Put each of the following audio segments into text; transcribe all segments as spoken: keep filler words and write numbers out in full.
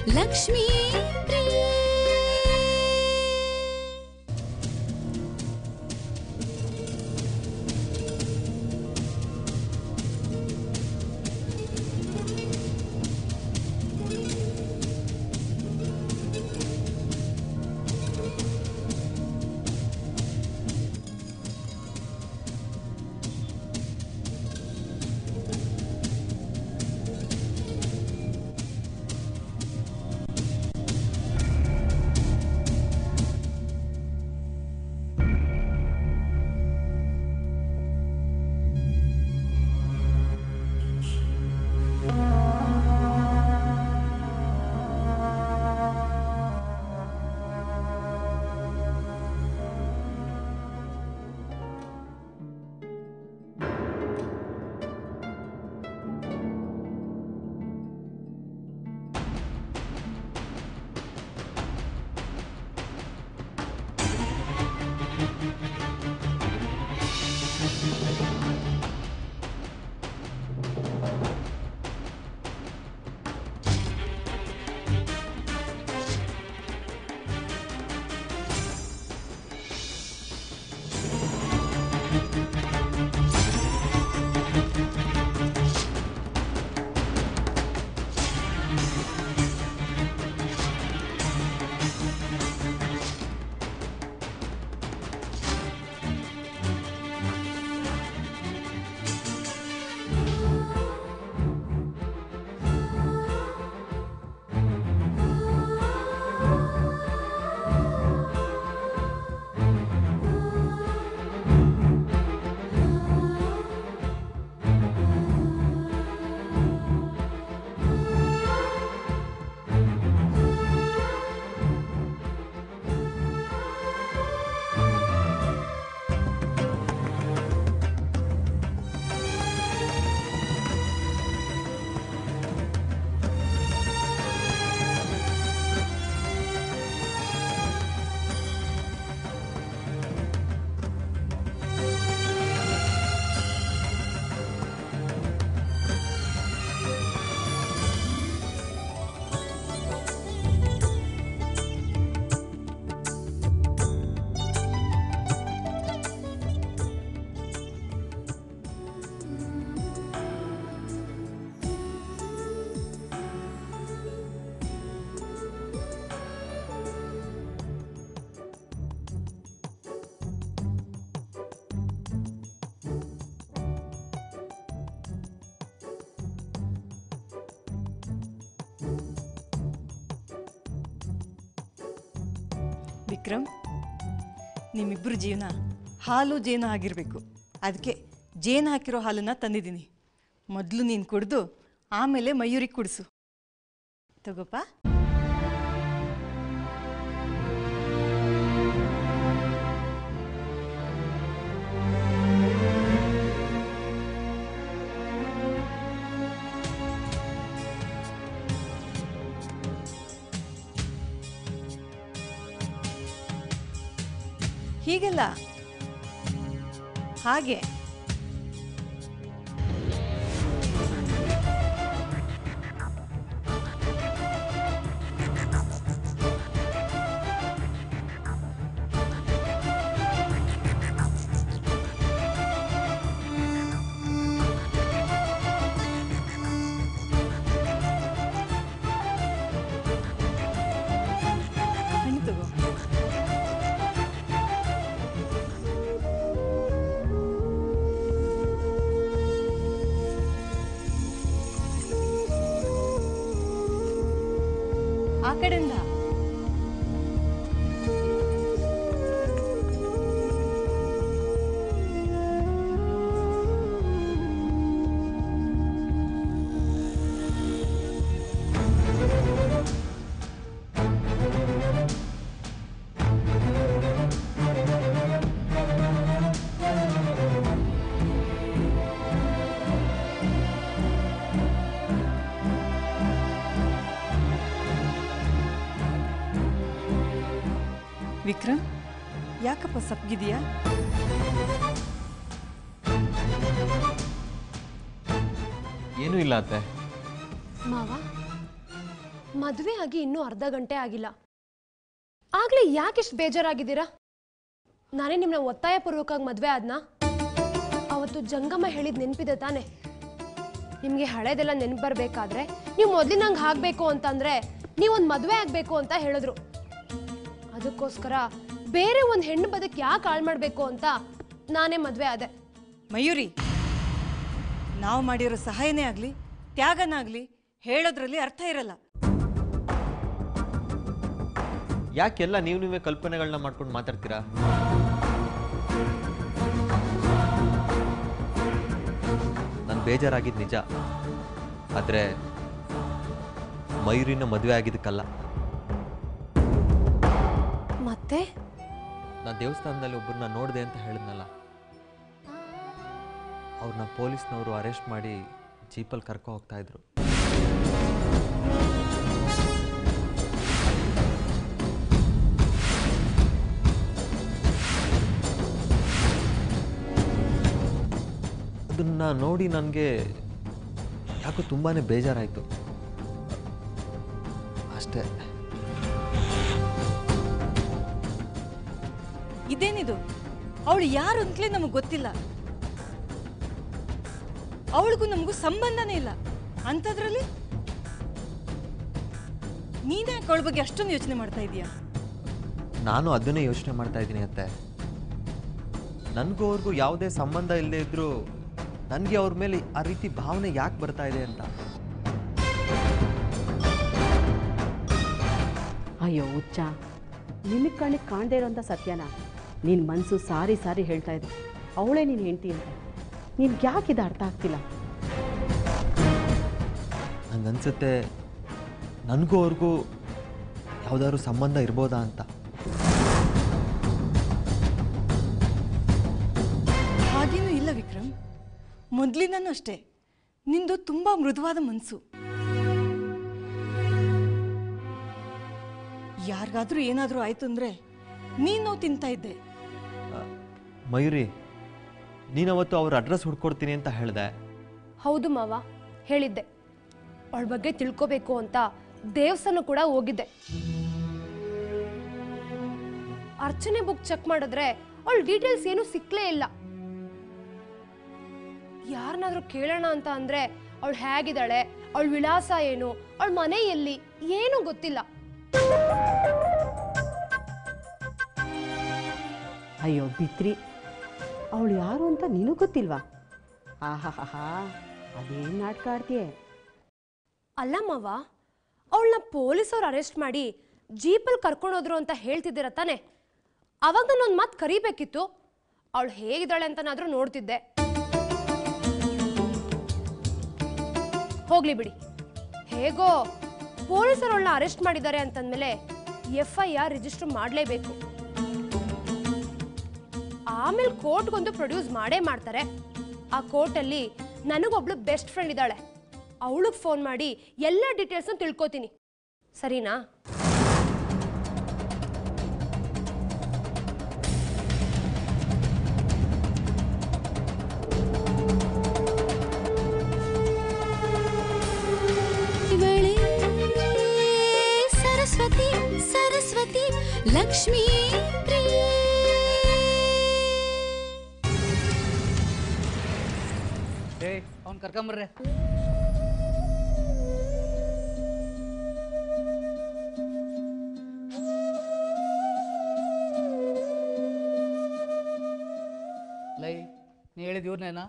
ಲಕ್ಷ್ಮೀ ಪ್ರಿಯೆ. ವಿಕ್ರಮ್, ನಿಮ್ಮಿಬ್ಬರು ಜೀವನ ಹಾಲು ಜೇನು ಆಗಿರಬೇಕು. ಅದಕ್ಕೆ ಜೇನು ಹಾಕಿರೋ ಹಾಲನ್ನು ತಂದಿದ್ದೀನಿ. ಮೊದಲು ನೀನು ಕುಡಿದು ಆಮೇಲೆ ಮಯೂರಿಗೆ ಕುಡಿಸು. ತಗೋಪ್ಪ. ಹೀಗೆಲ್ಲ ಹಾಗೆ ಆ ಕಡೆಯಿಂದ ವಿಕ್ರಮ್, ಯಾಕಪ್ಪ ಸಪ್ಪಗಿದೆಯಾ? ಏನೂ ಇಲ್ಲ ಅತ್ತೆ. ಮಾವ, ಮದುವೆ ಆಗಿ ಇನ್ನೂ ಅರ್ಧ ಗಂಟೆ ಆಗಿಲ್ಲ, ಆಗ್ಲೇ ಯಾಕೆಷ್ಟು ಬೇಜಾರಾಗಿದ್ದೀರಾ? ನಾನೇ ನಿಮ್ಮನ್ನ ಒತ್ತಾಯ ಪೂರ್ವಕವಾಗಿ ಮದುವೆ ಆದ್ನಾ? ಅವತ್ತು ಜಂಗಮ ಹೇಳಿದ್ ನೆನಪಿದೆ ತಾನೆ? ನಿಮಗೆ ಹಳೇದೆಲ್ಲ ನೆನಪು ಬರಬೇಕಾದ್ರೆ ನೀವು ಮೊದಲಿನಂಗೆ ಆಗಬೇಕು ಅಂತಂದ್ರೆ ನೀವೊಂದು ಮದುವೆ ಆಗಬೇಕು ಅಂತ ಹೇಳಿದ್ರು. ಅದಕ್ಕೋಸ್ಕರ ಬೇರೆ ಒಂದು ಹೆಣ್ಣು ಬದುಕು ಯಾಕೆ ಹಾಳು ಮಾಡಬೇಕು ಅಂತ ನಾನೇ ಮದುವೆ ಆದೆ. ಮಯೂರಿ, ನಾವು ಮಾಡಿರೋ ಸಹಾಯನೇ ಆಗಲಿ ತ್ಯಾಗನಾಗಲಿ ಹೇಳೋದ್ರಲ್ಲಿ ಅರ್ಥ ಇರಲ್ಲ. ಯಾಕೆಲ್ಲ ನೀವು ನೀವೇ ಕಲ್ಪನೆಗಳನ್ನ ಮಾಡ್ಕೊಂಡು ಮಾತಾಡ್ತೀರಾ? ನಾನು ಬೇಜಾರಾಗಿದ್ದು ನಿಜ, ಆದರೆ ಮಯೂರಿನ ಮದುವೆ ಆಗಿದ್ದಕ್ಕಲ್ಲ. ಮತ್ತೆ ನಾನು ದೇವಸ್ಥಾನದಲ್ಲಿ ಒಬ್ಬರನ್ನ ನೋಡಿದೆ ಅಂತ ಹೇಳಿದ್ನಲ್ಲ, ಅವ್ರನ್ನ ಪೊಲೀಸ್ನವರು ಅರೆಸ್ಟ್ ಮಾಡಿ ಜೀಪಲ್ಲಿ ಕರ್ಕೊ ಹೋಗ್ತಾ ಇದ್ರು. ಅದನ್ನ ನೋಡಿ ನನಗೆ ಯಾಕೋ ತುಂಬಾನೇ ಬೇಜಾರಾಯಿತು ಅಷ್ಟೇ. ಇದೇನಿದು? ಅವಳು ಯಾರು ಅಂತಲೇ ನಮಗೆ ಗೊತ್ತಿಲ್ಲ. ಅವಳಿಗೂ ನಮಗೂ ಸಂಬಂಧನೇ ಇಲ್ಲ. ಅಂಥದ್ರಲ್ಲಿ ನೀನೇ ಅವಳ ಬಗ್ಗೆ ಅಷ್ಟೊಂದು ಯೋಚನೆ ಮಾಡ್ತಾ ಇದೀಯಾ? ನಾನು ಅದನ್ನೇ ಯೋಚನೆ ಮಾಡ್ತಾ ಇದ್ದೀನಿ ಅತ್ತೆ. ನನಗೂ ಅವ್ರಿಗೂ ಯಾವುದೇ ಸಂಬಂಧ ಇಲ್ಲದೆ ಇದ್ರೂ ನನಗೆ ಅವ್ರ ಮೇಲೆ ಆ ರೀತಿ ಭಾವನೆ ಯಾಕೆ ಬರ್ತಾ ಇದೆ ಅಂತ. ಅಯ್ಯೋ ಹುಚ್ಚ, ನಿನಗೆ ಕಣ್ಣಿಗೆ ಕಾಣದೇ ಇರೋಂಥ ಸತ್ಯನ ನಿನ್ನ ಮನಸ್ಸು ಸಾರಿ ಸಾರಿ ಹೇಳ್ತಾ ಇದೆ. ಅವಳೇ ನೀನು ಹೆಂಡ್ತಿ ಅಂತ ನಿನ್ಗೆ ಯಾಕೆ ಇದು ಅರ್ಥ ಆಗ್ತಿಲ್ಲ? ನನಗನ್ಸುತ್ತೆ ನನಗೂ ಅವ್ರಿಗೂ ಯಾವುದಾದ್ರು ಸಂಬಂಧ ಇರ್ಬೋದಾ ಅಂತ. ಹಾಗೇನೂ ಇಲ್ಲ ವಿಕ್ರಮ್, ಮೊದಲಿನೂ ಅಷ್ಟೇ ನಿಂದು ತುಂಬಾ ಮೃದುವಾದ ಮನಸ್ಸು. ಯಾರಿಗಾದ್ರೂ ಏನಾದರೂ ಆಯ್ತು ಅಂದ್ರೆ ನೀನು ತಿಂತಾ ಇದ್ದೆ. ಮಯೂರಿ, ನೀನವತ್ತು ಅವ್ರ ಅಡ್ರೆಸ್ ಹುಡ್ಕೊಡ್ತೀನಿ ಅಂತ ಹೇಳಿದೆ. ಹೌದು ಮಾವ, ಹೇಳಿದ್ದೆ. ಅವಳ ಬಗ್ಗೆ ತಿಳ್ಕೋಬೇಕು ಅಂತ ದೇವಸ್ಥಾನ ಕೂಡ ಹೋಗಿದ್ದೆ. ಅರ್ಚನೆ ಬುಕ್ ಚೆಕ್ ಮಾಡಿದ್ರೆ ಅವಳ ಡೀಟೇಲ್ಸ್ ಏನು ಸಿಕ್ಲೇ ಇಲ್ಲ. ಯಾರನ್ನಾದ್ರೂ ಕೇಳೋಣ ಅಂತ ಅಂದ್ರೆ ಅವಳು ಹೇಗಿದ್ದಾಳೆ, ಅವಳ ವಿಳಾಸ ಏನು, ಅವಳ ಮನೆ ಎಲ್ಲಿ, ಏನೂ ಗೊತ್ತಿಲ್ಲ. ಅಯ್ಯೋ ಬಿತ್ರಿ, ಅವಳು ಯಾರು ಅಂತ ನಿನಗೆ ಗೊತ್ತಿಲ್ವಾ? ಆಹಾ ಹಾ, ಅದೇನು ನಾಟಕ ಆಡ್ತೀಯ? ಅಲ್ಲ ಮಾವ, ಅವಳನ್ನ ಪೊಲೀಸವ್ರು ಅರೆಸ್ಟ್ ಮಾಡಿ ಜೀಪಲ್ಲಿ ಕರ್ಕೊಂಡೋದ್ರು ಅಂತ ಹೇಳ್ತಿದ್ದೀರ ತಾನೆ? ಅವಾಗ ನಾನೊಂದು ಮಾತು ಕರಿಬೇಕಿತ್ತು. ಅವಳು ಹೇಗಿದ್ದಾಳೆ ಅಂತನಾದ್ರೂ ನೋಡ್ತಿದ್ದೆ. ಹೋಗ್ಲಿ ಬಿಡಿ. ಹೇಗೋ ಪೊಲೀಸರು ಅವಳನ್ನ ಅರೆಸ್ಟ್ ಮಾಡಿದ್ದಾರೆ ಅಂತಂದ್ಮೇಲೆ ಎಫ್ ಐ ಆರ್ ರಿಜಿಸ್ಟರ್ ಮಾಡಲೇಬೇಕು. ಆಮೇಲೆ ಕೋರ್ಟ್ಗೊಂದು ಪ್ರೊಡ್ಯೂಸ್ ಮಾಡೇ ಮಾಡ್ತಾರೆ. ಆ ಕೋರ್ಟಲ್ಲಿ ನನಗೊಬ್ಳು ಬೆಸ್ಟ್ ಫ್ರೆಂಡ್ ಇದ್ದಾಳೆ. ಅವಳಿಗೆ ಫೋನ್ ಮಾಡಿ ಎಲ್ಲ ಡೀಟೇಲ್ಸ್ನ ತಿಳ್ಕೊತೀನಿ. ಸರಿನಾ? ಸರಸ್ವತಿ ಸರಸ್ವತಿ ಲಕ್ಷ್ಮೀ ಪ್ರಿಯೆ. ಏಯ್, ಅವ್ನು ಕರ್ಕೊಂಬರ್ರೆ. ಲೈ, ನೀ ಹೇಳಿದ ಇವ್ರನೇನಾ?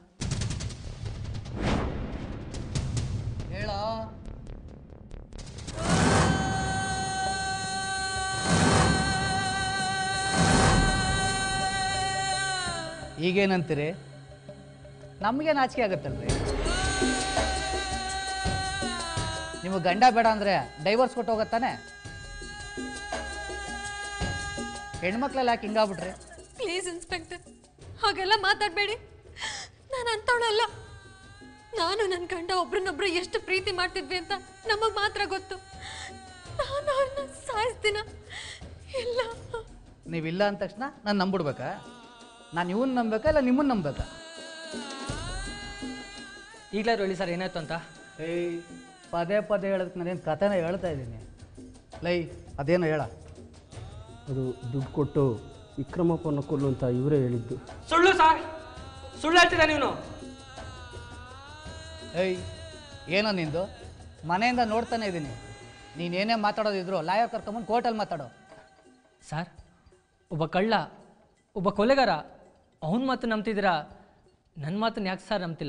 ಹೇಳ. ಈಗೇನಂತೀರಿ? ನಮಗೆ ನಾಚಿಕೆ ಆಗುತ್ತಲ್ರಿ. ನಿಮಗೆ ಗಂಡ ಬೇಡ ಅಂದರೆ ಡೈವರ್ಸ್ ಕೊಟ್ಟು ಹೋಗತ್ತಾನೆ. ಹೆಣ್ಮಕ್ಳೆಲ್ಲ ಯಾಕೆ ಹಿಂಗಾಗ್ಬಿಟ್ರಿ? ಪ್ಲೀಸ್ ಇನ್ಸ್ಪೆಕ್ಟರ್, ಹಾಗೆಲ್ಲ ಮಾತಾಡಬೇಡಿ. ನಾನು ಅಂಥವಳಲ್ಲ. ನಾನು ನನ್ನ ಗಂಡ ಒಬ್ರನ್ನೊಬ್ರು ಎಷ್ಟು ಪ್ರೀತಿ ಮಾಡ್ತಿದ್ವಿ ಅಂತ ನಮಗೆ ಮಾತ್ರ ಗೊತ್ತು. ನಾನು ಅವ್ರನ್ನ ಸಾಯಿಸ್ತೀನ ಇಲ್ಲ. ನೀವಿಲ್ಲ ಅಂದ ತಕ್ಷಣ ನಾನು ನಂಬಿಡ್ಬೇಕಾ? ನಾನು ಇವನ್ನ ನಂಬೇಕಾ ಇಲ್ಲ ನಿಮ್ಮನ್ನ ನಂಬೇಕಾ? ಈಗಲಾದ್ರು ಹೇಳಿ ಸರ್, ಏನಾಯ್ತು ಅಂತ. ಏಯ್, ಪದೇ ಪದೇ ಹೇಳೋದಕ್ಕೆ ನಾನೇನು ಕಥೆನ ಹೇಳ್ತಾ ಇದ್ದೀನಿ. ಲೈ ಅದೇನು ಹೇಳ. ಅದು ದುಡ್ಡು ಕೊಟ್ಟು ವಿಕ್ರಮಪ್ಪನ ಕೊಲ್ಲು ಅಂತ ಇವರೇ ಹೇಳಿದ್ದು. ಸುಳ್ಳು ಸಾರ್, ಸುಳ್ಳು ಹೇಳ್ತೀರಾ ನೀನು? ಏಯ್ ಏನೋ ನಿಂದು? ಮನೆಯಿಂದ ನೋಡ್ತಾನೆ ಇದ್ದೀನಿ. ನೀನೇನೇ ಮಾತಾಡೋದಿದ್ರು ಲಾಯರ್ ಕರ್ಕೊಂಬಂದು ಕೋರ್ಟಲ್ಲಿ ಮಾತಾಡೋ. ಸರ್, ಒಬ್ಬ ಕಳ್ಳ, ಒಬ್ಬ ಕೊಲೆಗಾರ, ಅವನ ಮಾತು ನಂಬ್ತಿದ್ದೀರಾ, ನನ್ನ ಮಾತನ್ನು ಯಾಕೆ ಸರ್ ನಂಬ್ತಿಲ್ಲ?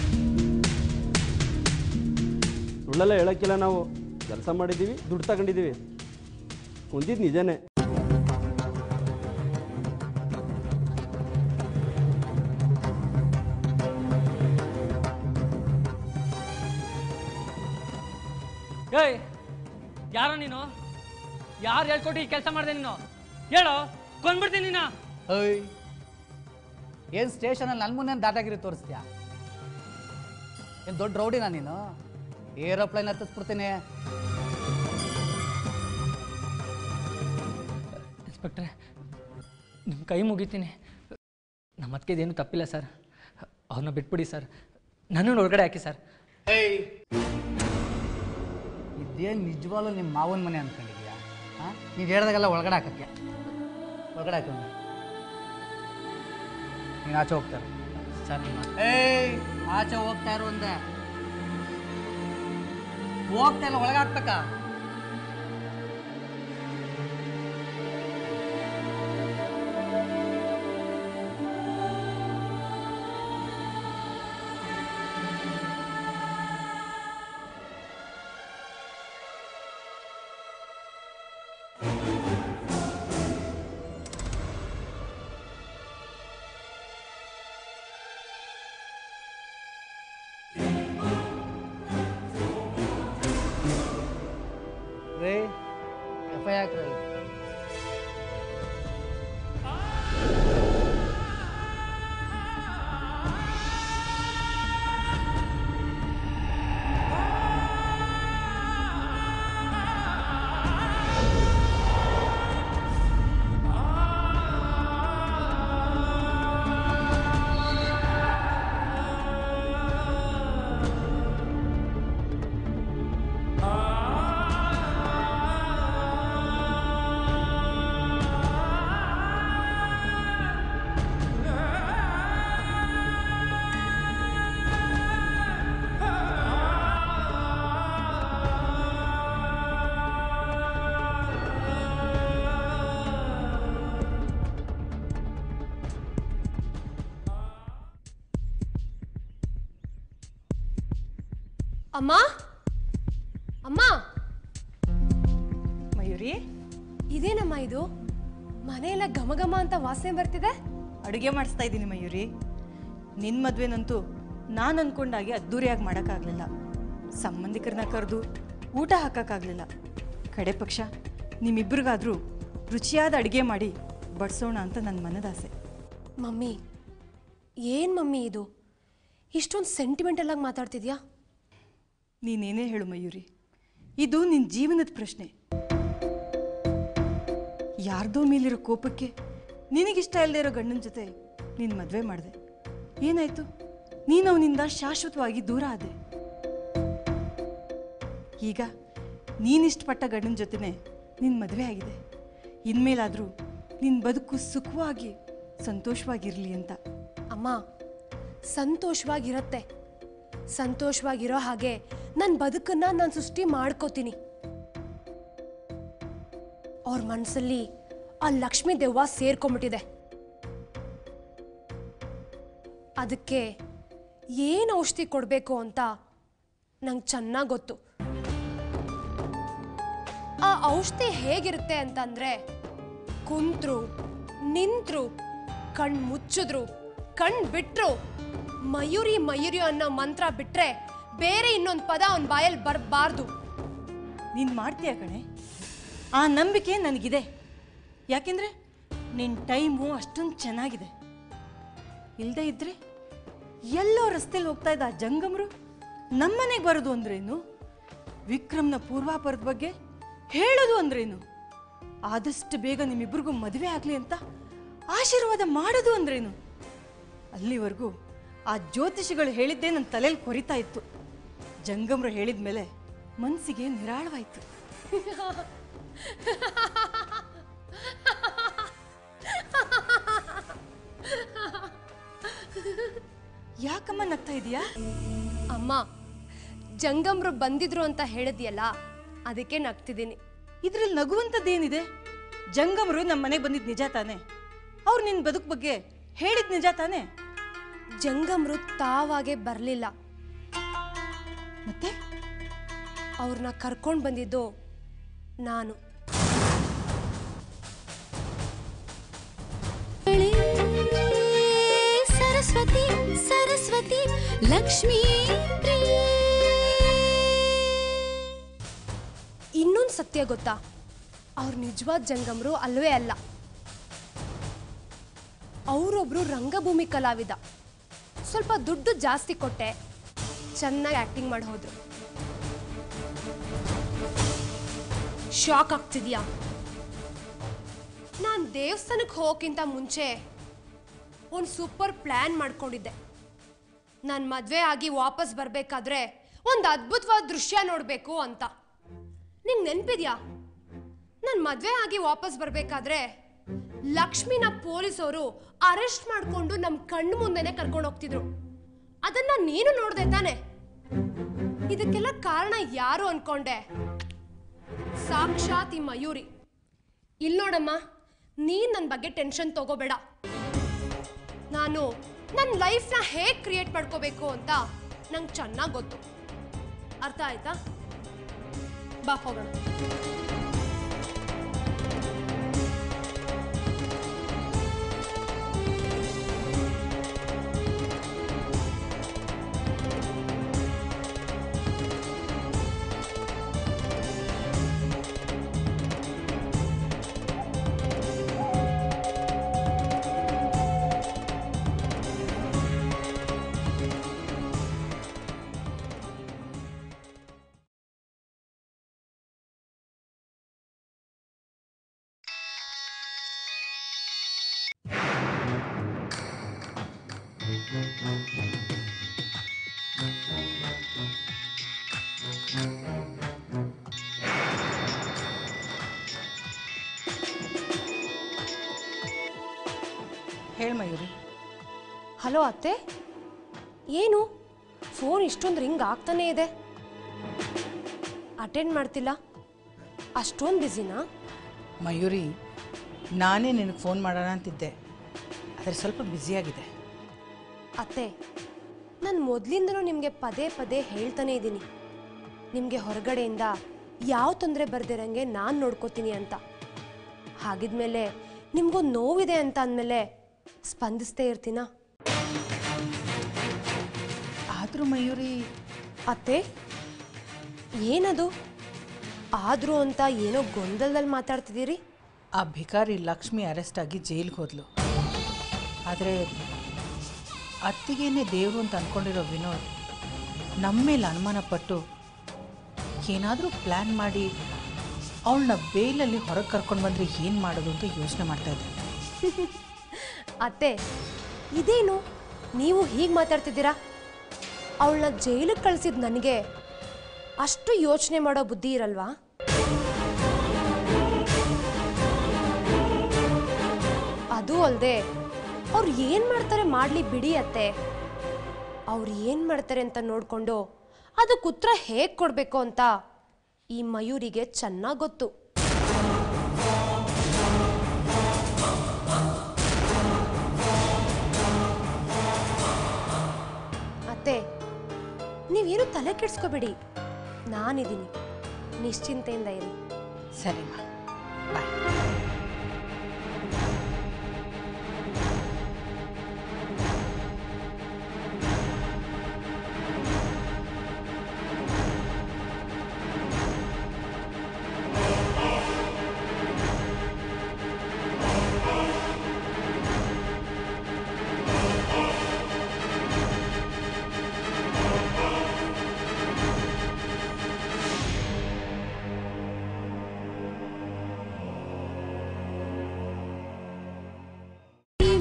ಸುಳ್ಳೆಲ್ಲ ಹೇಳೋಕ್ಕಿಲ್ಲ, ನಾವು ಕೆಲಸ ಮಾಡಿದ್ದೀವಿ, ದುಡ್ಡು ತಗೊಂಡಿದ್ದೀವಿ, ಹೊಂದಿದ್ದು ನಿಜನೇ. ಏಯ್ ಯಾರೋ ನೀನು? ಯಾರು ಹೇಳ್ಕೊಟ್ಟು ಈ ಕೆಲಸ ಮಾಡಿದೆ ನೀನು? ಹೇಳೋ, ಕೊಂಡ್ಬಿಡ್ತೀನಿ ನೀನು. ಏಯ್ ಏನು ಸ್ಟೇಷನಲ್ಲಿ ನನ್ನ ಮುಂದೆ ದಾದಾಗಿರಿ ತೋರಿಸ್ತೀಯಾ? ಏನು ದೊಡ್ಡ ರೌಡಿನಾ ನೀನು? ಏರೋಪ್ಲೇನ್ ಹತ್ತಿಸ್ಬಿಡ್ತೀನಿ. ಇನ್ಸ್ಪೆಕ್ಟ್ರೆ, ನಿಮ್ಮ ಕೈ ಮುಗಿತೀನಿ. ನಮ್ಮ ಅದಕ್ಕೇನು ತಪ್ಪಿಲ್ಲ ಸರ್, ಅವ್ರನ್ನ ಬಿಟ್ಬಿಡಿ ಸರ್, ನನ್ನನ್ನು ಒಳಗಡೆ ಹಾಕಿ ಸರ್. ಏಯ್ ಇದೇನು ನಿಜವಾಗ್ಲೂ ನಿಮ್ಮ ಮಾವನ ಮನೆ ಅಂದ್ಕೊಂಡಿದ್ಯಾ? ಹಾಂ, ನೀವು ಹೇಳ್ದಾಗೆಲ್ಲ ಒಳಗಡೆ ಹಾಕಕ್ಕೆ ಒಳಗಡೆ ಹಾಕ. ನೀನು ಆಚೆ ಹೋಗ್ತಾರೆ ಸರ್. ನಿಮ್ಮ ಏಯ್ ಆಚೆ ಹೋಗ್ತಾ ಇರು ಅಂದೆ. ಹೋಗ್ತಾ ಇಲ್ಲ, ಒಳಗೆ ಹಾಕ್ಬೇಕಾ? ರೇ ಎಫ್ ಐ ಆರ್ ಅಮ್ಮ, ಅಮ್ಮ, ಮಯೂರಿ, ಇದೇನಮ್ಮ ಇದು? ಮನೆಯೆಲ್ಲ ಘಮ ಘಮ ಅಂತ ವಾಸನೆ ಬರ್ತಿದೆ. ಅಡುಗೆ ಮಾಡಿಸ್ತಾ ಇದ್ದೀನಿ ಮಯೂರಿ. ನಿನ್ನ ಮದುವೆನಂತೂ ನಾನು ಅಂದ್ಕೊಂಡಾಗೆ ಅದ್ದೂರಿಯಾಗಿ ಮಾಡೋಕ್ಕಾಗಲಿಲ್ಲ. ಸಂಬಂಧಿಕರನ್ನ ಕರೆದು ಊಟ ಹಾಕೋಕ್ಕಾಗಲಿಲ್ಲ. ಕಡೆ ಪಕ್ಷ ನಿಮ್ಮಿಬ್ರಿಗಾದರೂ ರುಚಿಯಾದ ಅಡುಗೆ ಮಾಡಿ ಬಡಿಸೋಣ ಅಂತ ನನ್ನ ಮನದಾಸೆ. ಮಮ್ಮಿ, ಏನು ಮಮ್ಮಿ ಇದು? ಇಷ್ಟೊಂದು ಸೆಂಟಿಮೆಂಟಲ್ ಆಗಿ ಮಾತಾಡ್ತಿದ್ಯಾ? ನೀನೇನೇ ಹೇಳು ಮಯೂರಿ, ಇದು ನಿನ್ನ ಜೀವನದ ಪ್ರಶ್ನೆ. ಯಾರ್ದೋ ಮೇಲಿರೋ ಕೋಪಕ್ಕೆ ನಿನಗಿಷ್ಟ ಇಲ್ಲದೆ ಇರೋ ಗಂಡನ ಜೊತೆ ನೀನು ಮದುವೆ ಮಾಡಿದೆ. ಏನಾಯ್ತು? ನೀನು ಅವನಿಂದ ಶಾಶ್ವತವಾಗಿ ದೂರ ಆದೆ. ಈಗ ನೀನಿಷ್ಟಪಟ್ಟ ಗಂಡನ ಜೊತೆನೇ ನಿನ್ನ ಮದುವೆ ಆಗಿದೆ. ಇನ್ಮೇಲಾದರೂ ನಿನ್ನ ಬದುಕು ಸುಖವಾಗಿ ಸಂತೋಷವಾಗಿರಲಿ ಅಂತ. ಅಮ್ಮ, ಸಂತೋಷವಾಗಿರತ್ತೆ. ಸಂತೋಷವಾಗಿರೋ ಹಾಗೆ ನನ್ನ ಬದುಕನ್ನ ನಾನು ಸೃಷ್ಟಿ ಮಾಡ್ಕೋತೀನಿ. ಅವ್ರ ಮನಸ್ಸಲ್ಲಿ ಆ ಲಕ್ಷ್ಮೀ ದೆವ್ವ ಸೇರ್ಕೊಂಡ್ಬಿಟ್ಟಿದೆ. ಅದಕ್ಕೆ ಏನು ಔಷಧಿ ಕೊಡಬೇಕು ಅಂತ ನಂಗೆ ಚೆನ್ನಾಗಿ ಗೊತ್ತು. ಆ ಔಷಧಿ ಹೇಗಿರುತ್ತೆ ಅಂತಂದ್ರೆ, ಕುಂತ್ರು, ನಿಂತ್ರು, ಕಣ್ ಮುಚ್ಚಿದ್ರು, ಕಣ್ ಬಿಟ್ರು, ಮಯೂರಿ ಮಯೂರಿ ಅನ್ನೋ ಮಂತ್ರ ಬಿಟ್ರೆ ಬೇರೆ ಇನ್ನೊಂದು ಪದ ಅವನ ಬಾಯಲ್ಲಿ ಬರಬಾರ್ದು. ನೀನು ಮಾಡ್ತೀಯ ಕಣೆ, ಆ ನಂಬಿಕೆ ನನಗಿದೆ. ಯಾಕೆಂದರೆ ನಿನ್ನ ಟೈಮು ಅಷ್ಟೊಂದು ಚೆನ್ನಾಗಿದೆ. ಇಲ್ಲದೆ ಇದ್ದರೆ ಎಲ್ಲೋ ರಸ್ತೆಯಲ್ಲಿ ಹೋಗ್ತಾ ಇದ್ದ ಆ ಜಂಗಮರು ನಮ್ಮನೆಗೆ ಬರೋದು ಅಂದ್ರೇನು? ವಿಕ್ರಮ್ನ ಪೂರ್ವಾಪರದ ಬಗ್ಗೆ ಹೇಳೋದು ಅಂದ್ರೇನು? ಆದಷ್ಟು ಬೇಗ ನಿಮ್ಮಿಬ್ಬರಿಗೂ ಮದುವೆ ಆಗಲಿ ಅಂತ ಆಶೀರ್ವಾದ ಮಾಡೋದು ಅಂದ್ರೇನು? ಅಲ್ಲಿವರೆಗೂ ಆ ಜ್ಯೋತಿಷಿಗಳು ಹೇಳಿದ್ದೇ ನನ್ನ ತಲೆಯಲ್ಲಿ ಕೊರಿತಾ ಇತ್ತು. ಜಂಗಮರು ಹೇಳಿದ ಮೇಲೆ ಮನಸ್ಸಿಗೆ ನಿರಾಳವಾಯ್ತು. ಯಾಕಮ್ಮ ನಗ್ತಾ ಇದೀಯಾ? ಅಮ್ಮ, ಜಂಗಮ್ರು ಬಂದಿದ್ರು ಅಂತ ಹೇಳಿದ್ಯಲ್ಲ, ಅದಕ್ಕೆ ನಗ್ತಿದ್ದೀನಿ. ಇದ್ರಲ್ಲಿ ನಗುವಂಥದ್ದೇನಿದೆ? ಜಂಗಮರು ನಮ್ಮ ಮನೆಗೆ ಬಂದಿದ್ ನಿಜ ತಾನೆ? ಅವ್ರು ನಿನ್ನ ಬದುಕು ಬಗ್ಗೆ ಹೇಳಿದ್ ನಿಜ ತಾನೆ? ಜಂಗಮ್ರು ತಾವಾಗೆ ಬರಲಿಲ್ಲ, ಮತ್ತೆ ಅವ್ರನ್ನ ಕರ್ಕೊಂಡು ಬಂದಿದ್ದು ನಾನು. ಸರಸ್ವತಿ ಸರಸ್ವತಿ ಲಕ್ಷ್ಮೀ ಪ್ರಿಯೆ. ಇನ್ನೊಂದು ಸತ್ಯ ಗೊತ್ತಾ? ಅವ್ರು ನಿಜವಾದ ಜಂಗಮ್ರು ಅಲ್ವೇ ಅಲ್ಲ. ಅವರೊಬ್ರು ರಂಗಭೂಮಿ ಕಲಾವಿದ. ಸ್ವಲ್ಪ ದುಡ್ಡು ಜಾಸ್ತಿ ಕೊಟ್ಟೆ, ಚೆನ್ನಾಗಿ ಆಕ್ಟಿಂಗ್ ಮಾಡಿ ಹೋದ್ರು. ಶಾಕ್ ಆಗ್ತಿದ್ಯಾ? ನಾನು ದೇವಸ್ಥಾನಕ್ಕೆ ಹೋಗೋಕ್ಕಿಂತ ಮುಂಚೆ ಒಂದು ಸೂಪರ್ ಪ್ಲ್ಯಾನ್ ಮಾಡ್ಕೊಂಡಿದ್ದೆ. ನಾನು ಮದುವೆ ಆಗಿ ವಾಪಸ್ ಬರಬೇಕಾದ್ರೆ ಒಂದು ಅದ್ಭುತವಾದ ದೃಶ್ಯ ನೋಡಬೇಕು ಅಂತ. ನಿಂಗೆ ನೆನಪಿದ್ಯಾ? ನಾನು ಮದುವೆ ಆಗಿ ವಾಪಸ್ ಬರಬೇಕಾದ್ರೆ ಲಕ್ಷ್ಮಿನ ಪೊಲೀಸವರು ಅರೆಸ್ಟ್ ಮಾಡಿಕೊಂಡು ನಮ್ಮ ಕಣ್ಣು ಮುಂದೆನೆ ಕರ್ಕೊಂಡು ಹೋಗ್ತಿದ್ರು. ಅದನ್ನ ನೀನು ನೋಡ್ದೆ ತಾನೆ? ಇದಕ್ಕೆಲ್ಲ ಕಾರಣ ಯಾರು ಅನ್ಕೊಂಡೆ? ಸಾಕ್ಷಾತ್ ಈ ಮಯೂರಿ. ಇಲ್ಲಿ ನೋಡಮ್ಮ, ನೀನ್ ನನ್ನ ಬಗ್ಗೆ ಟೆನ್ಷನ್ ತಗೋಬೇಡ. ನಾನು ನನ್ನ ಲೈಫ್ನ ಹೇಗೆ ಕ್ರಿಯೇಟ್ ಮಾಡ್ಕೋಬೇಕು ಅಂತ ನಂಗೆ ಚೆನ್ನಾಗಿ ಗೊತ್ತು. ಅರ್ಥ ಆಯ್ತಾ? ಬಾ ಹೋಗೋಣ. ಹೇಳ ಮಯೂರಿ. ಹಲೋ ಅತ್ತೆ, ಏನು ಫೋನ್ ಇಷ್ಟೊಂದು ರಿಂಗ್ ಆಗ್ತಾನೇ ಇದೆ? ಅಟೆಂಡ್ ಮಾಡ್ತಿಲ್ಲ, ಅಷ್ಟೊಂದು ಬ್ಯುಸಿನಾ? ಮಯೂರಿ, ನಾನೇ ನಿನಗೆ ಫೋನ್ ಮಾಡೋಣ ಅಂತಿದ್ದೆ, ಆದರೆ ಸ್ವಲ್ಪ ಬ್ಯುಸಿಯಾಗಿದೆ. ಅತ್ತೆ, ನಾನು ಮೊದಲಿಂದನೂ ನಿಮಗೆ ಪದೇ ಪದೇ ಹೇಳ್ತಾನೆ ಇದ್ದೀನಿ, ನಿಮಗೆ ಹೊರಗಡೆಯಿಂದ ಯಾವ ತೊಂದರೆ ಬರ್ದಿರಂಗೆ ನಾನು ನೋಡ್ಕೋತೀನಿ ಅಂತ. ಹಾಗಿದ್ಮೇಲೆ ನಿಮಗೊಂದು ನೋವಿದೆ ಅಂತ ಅಂದಮೇಲೆ ಸ್ಪಂದಿಸ್ತೇ ಇರ್ತೀನಾ? ಆದರೂ ಮಯೂರಿ. ಅತ್ತೆ, ಏನದು ಆದರೂ ಅಂತ ಏನೋ ಗೊಂದಲದಲ್ಲಿ ಮಾತಾಡ್ತಿದ್ದೀರಿ? ಆ ಭಿಕಾರಿ ಲಕ್ಷ್ಮಿ ಅರೆಸ್ಟ್ ಆಗಿ ಜೈಲಿಗೆ ಹೋದ್ಲು. ಆದರೆ ಅತ್ತಿಗೇನೆ ದೇವರು ಅಂತ ಅಂದ್ಕೊಂಡಿರೋ ವಿನೋದ್ ನಮ್ಮ ಮೇಲೆ ಅನುಮಾನ ಪಟ್ಟು ಏನಾದರೂ ಪ್ಲ್ಯಾನ್ ಮಾಡಿ ಅವಳನ್ನ ಬೇಲಲ್ಲಿ ಹೊರಗೆ ಕರ್ಕೊಂಡು ಬಂದರೆ ಏನು ಮಾಡೋದು ಅಂತ ಯೋಚನೆ ಮಾಡ್ತಾಯಿದ್ದೆ. ಅತ್ತೆ, ಇದೇನು ನೀವು ಹೀಗೆ ಮಾತಾಡ್ತಿದ್ದೀರಾ? ಅವಳನ್ನ ಜೈಲಿಗೆ ಕಳಿಸಿದ ನನಗೆ ಅಷ್ಟು ಯೋಚನೆ ಮಾಡೋ ಬುದ್ಧಿ ಇರಲ್ವಾ? ಅದು ಅಲ್ಲದೆ ಅವ್ರು ಏನು ಮಾಡ್ತಾರೆ ಮಾಡಲಿ ಬಿಡಿ ಅತ್ತೆ. ಅವ್ರು ಏನು ಮಾಡ್ತಾರೆ ಅಂತ ನೋಡಿಕೊಂಡು ಅದಕ್ಕೆ ಉತ್ತರ ಹೇಗೆ ಕೊಡಬೇಕು ಅಂತ ಈ ಮಯೂರಿಗೆ ಚೆನ್ನಾಗಿ ಗೊತ್ತು. ಅತ್ತೆ, ನೀವೇನು ತಲೆ ಕೆಡಿಸ್ಕೋಬೇಡಿ, ನಾನಿದ್ದೀನಿ, ನಿಶ್ಚಿಂತೆಯಿಂದ ಇರಿ. ಸರಿಮಾ, ಬಾಯ್.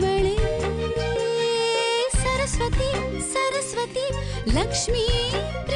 ಸರಸ್ವತಿ ಸರಸ್ವತಿ ಲಕ್ಷ್ಮೀ